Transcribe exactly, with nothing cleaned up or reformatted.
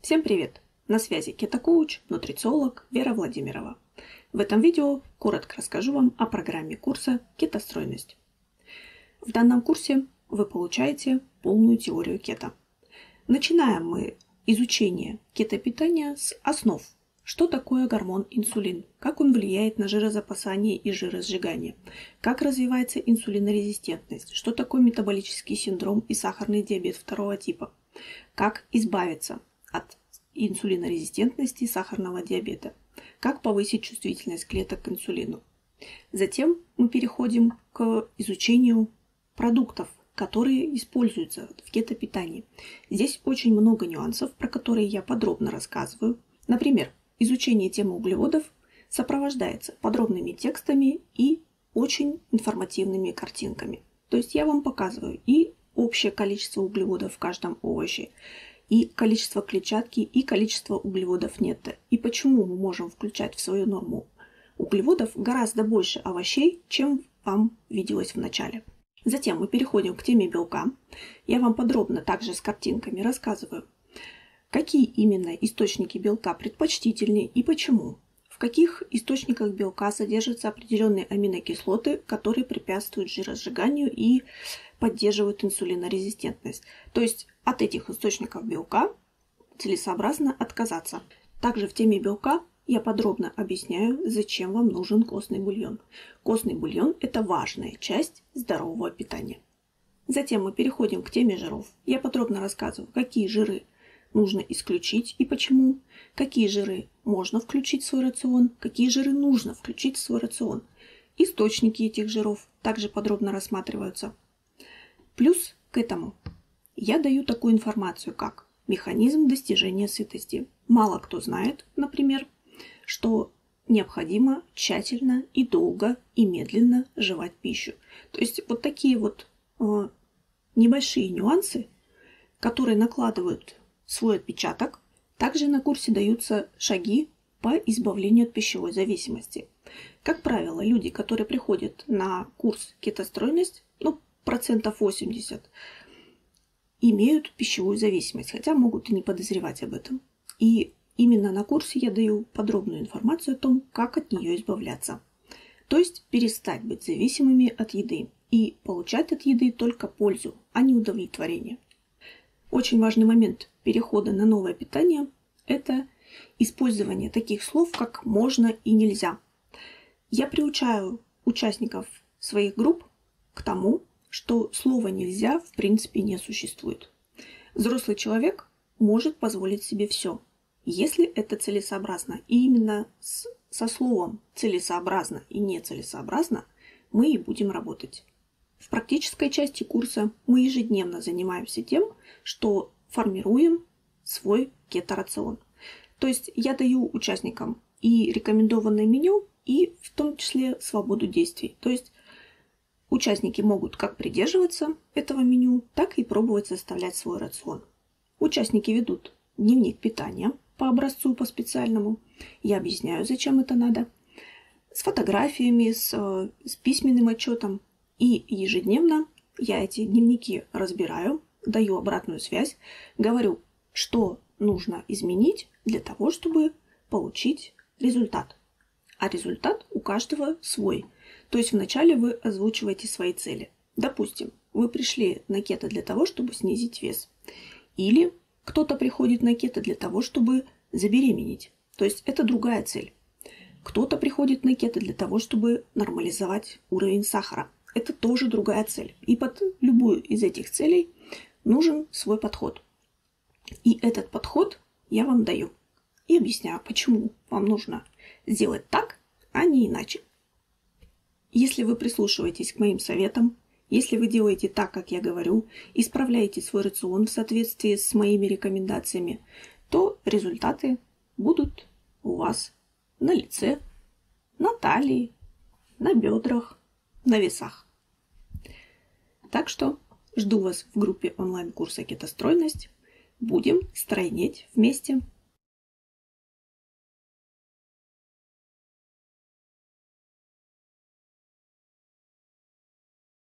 Всем привет! На связи кетокоуч, нутрициолог Вера Владимирова. В этом видео коротко расскажу вам о программе курса «Кетостройность». В данном курсе вы получаете полную теорию кето. Начинаем мы изучение кетопитания с основ. Что такое гормон инсулин? Как он влияет на жирозапасание и жиросжигание? Как развивается инсулинорезистентность? Что такое метаболический синдром и сахарный диабет второго типа? Как избавиться от инсулинорезистентности и сахарного диабета? Как повысить чувствительность клеток к инсулину? Затем мы переходим к изучению продуктов, которые используются в кетопитании. Здесь очень много нюансов, про которые я подробно рассказываю. Например, изучение темы углеводов сопровождается подробными текстами и очень информативными картинками. То есть я вам показываю и общее количество углеводов в каждом овоще, и количество клетчатки, и количество углеводов нетто. И почему мы можем включать в свою норму углеводов гораздо больше овощей, чем вам виделось в начале. Затем мы переходим к теме белка. Я вам подробно также с картинками рассказываю, какие именно источники белка предпочтительнее и почему. В каких источниках белка содержатся определенные аминокислоты, которые препятствуют жиросжиганию и поддерживают инсулинорезистентность. То есть от этих источников белка целесообразно отказаться. Также в теме белка я подробно объясняю, зачем вам нужен костный бульон. Костный бульон – это важная часть здорового питания. Затем мы переходим к теме жиров. Я подробно рассказываю, какие жиры нужно исключить и почему, какие жиры можно включить в свой рацион, какие жиры нужно включить в свой рацион. Источники этих жиров также подробно рассматриваются. Плюс к этому я даю такую информацию, как механизм достижения сытости. Мало кто знает, например, что необходимо тщательно и долго и медленно жевать пищу. То есть вот такие вот э, небольшие нюансы, которые накладывают свой отпечаток. Также на курсе даются шаги по избавлению от пищевой зависимости. Как правило, люди, которые приходят на курс кетостройность, ну, процентов восемьдесят, имеют пищевую зависимость, хотя могут и не подозревать об этом. И именно на курсе я даю подробную информацию о том, как от нее избавляться. То есть перестать быть зависимыми от еды и получать от еды только пользу, а не удовлетворение. Очень важный момент перехода на новое питание – это использование таких слов, как «можно» и «нельзя». Я приучаю участников своих групп к тому, что слова «нельзя» в принципе не существует. Взрослый человек может позволить себе все, если это целесообразно. И именно с, со словом «целесообразно» и «нецелесообразно» мы и будем работать. В практической части курса мы ежедневно занимаемся тем, что формируем свой кето-рацион. То есть я даю участникам и рекомендованное меню, и в том числе свободу действий. То есть участники могут как придерживаться этого меню, так и пробовать составлять свой рацион. Участники ведут дневник питания по образцу, по специальному. Я объясняю, зачем это надо. С фотографиями, с, с письменным отчетом. И ежедневно я эти дневники разбираю, даю обратную связь, говорю, что нужно изменить для того, чтобы получить результат. А результат у каждого свой. То есть вначале вы озвучиваете свои цели. Допустим, вы пришли на кето для того, чтобы снизить вес. Или кто-то приходит на кето для того, чтобы забеременеть. То есть это другая цель. Кто-то приходит на кето для того, чтобы нормализовать уровень сахара. Это тоже другая цель. И под любую из этих целей нужен свой подход. И этот подход я вам даю. И объясняю, почему вам нужно сделать так, а не иначе. Если вы прислушиваетесь к моим советам, если вы делаете так, как я говорю, исправляете свой рацион в соответствии с моими рекомендациями, то результаты будут у вас на лице, на талии, на бедрах, на весах. Так что жду вас в группе онлайн-курса «Кетостройность». Будем стройнеть вместе.